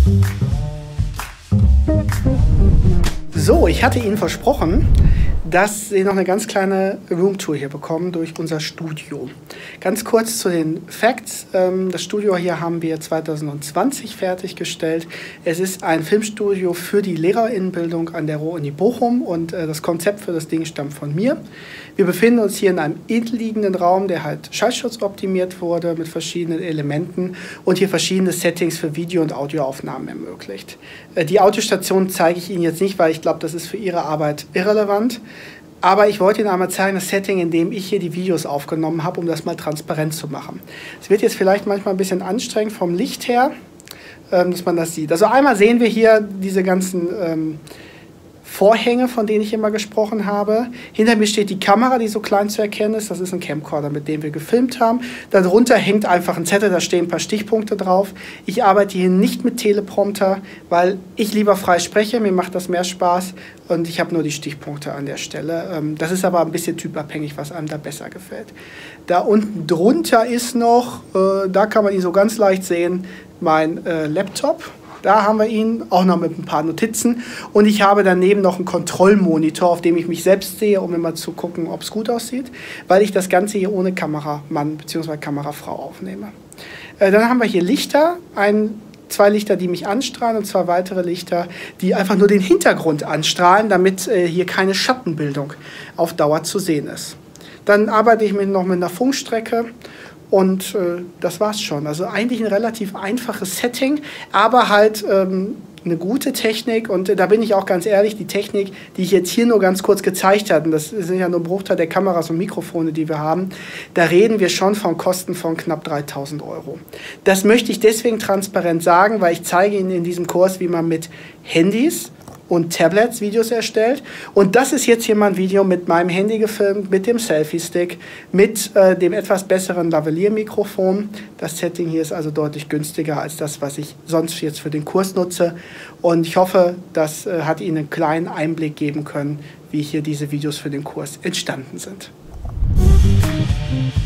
So, ich hatte Ihnen versprochen, dass Sie noch eine ganz kleine Roomtour hier bekommen durch unser Studio. Ganz kurz zu den Facts. Das Studio hier haben wir 2020 fertiggestellt. Es ist ein Filmstudio für die Lehrerinnenbildung an der Ruhr-Uni Bochum und das Konzept für das Ding stammt von mir. Wir befinden uns hier in einem innenliegenden Raum, der halt schallschutzoptimiert wurde mit verschiedenen Elementen und hier verschiedene Settings für Video- und Audioaufnahmen ermöglicht. Die Audiostation zeige ich Ihnen jetzt nicht, weil ich glaube, das ist für Ihre Arbeit irrelevant. Aber ich wollte Ihnen einmal zeigen, das Setting, in dem ich hier die Videos aufgenommen habe, um das mal transparent zu machen. Es wird jetzt vielleicht manchmal ein bisschen anstrengend vom Licht her, dass man das sieht. Also einmal sehen wir hier diese ganzen Vorhänge, von denen ich immer gesprochen habe. Hinter mir steht die Kamera, die so klein zu erkennen ist. Das ist ein Camcorder, mit dem wir gefilmt haben. Darunter hängt einfach ein Zettel, da stehen ein paar Stichpunkte drauf. Ich arbeite hier nicht mit Teleprompter, weil ich lieber frei spreche. Mir macht das mehr Spaß und ich habe nur die Stichpunkte an der Stelle. Das ist aber ein bisschen typabhängig, was einem da besser gefällt. Da unten drunter ist noch, da kann man ihn so ganz leicht sehen, mein Laptop. Da haben wir ihn, auch noch mit ein paar Notizen. Und ich habe daneben noch einen Kontrollmonitor, auf dem ich mich selbst sehe, um immer zu gucken, ob es gut aussieht, weil ich das Ganze hier ohne Kameramann bzw. Kamerafrau aufnehme. Dann haben wir hier Lichter, zwei Lichter, die mich anstrahlen und zwei weitere Lichter, die einfach nur den Hintergrund anstrahlen, damit hier keine Schattenbildung auf Dauer zu sehen ist. Dann arbeite ich noch mit einer Funkstrecke. Und das war's schon. Also eigentlich ein relativ einfaches Setting, aber halt eine gute Technik. Und da bin ich auch ganz ehrlich, die Technik, die ich jetzt hier nur ganz kurz gezeigt habe, und das sind ja nur ein Bruchteil der Kameras und Mikrofone, die wir haben, da reden wir schon von Kosten von knapp 3.000 €. Das möchte ich deswegen transparent sagen, weil ich zeige Ihnen in diesem Kurs, wie man mit Handys und Tablets Videos erstellt. Und das ist jetzt hier mal ein Video mit meinem Handy gefilmt, mit dem Selfie-Stick, mit dem etwas besseren Lavalier-Mikrofon. Das Setting hier ist also deutlich günstiger als das, was ich sonst jetzt für den Kurs nutze. Und ich hoffe, das hat Ihnen einen kleinen Einblick geben können, wie hier diese Videos für den Kurs entstanden sind.